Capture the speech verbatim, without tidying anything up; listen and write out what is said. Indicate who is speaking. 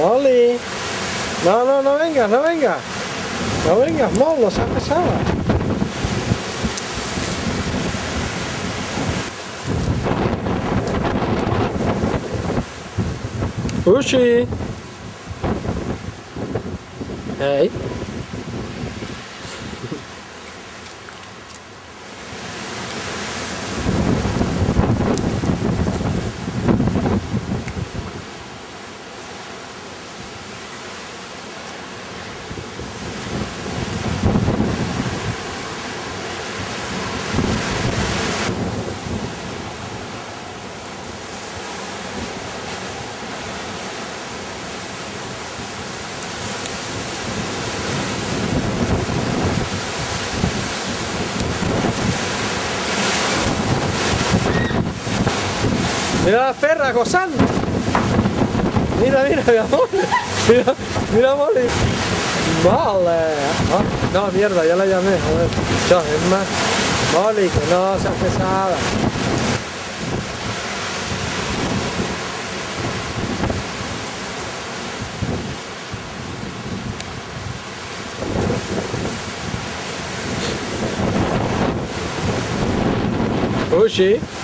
Speaker 1: Molly. No, no, no vengas, no vengas. No vengas, Molly, no seas pesada. Ushi. Hey. Mira la perra gozando. Mira, mira, mi amor. Mira, mira, Molly. Vale. Ah, no, mierda, ya la llamé. A ver. Yo, es más. Molly, que no seas pesada. Ushi.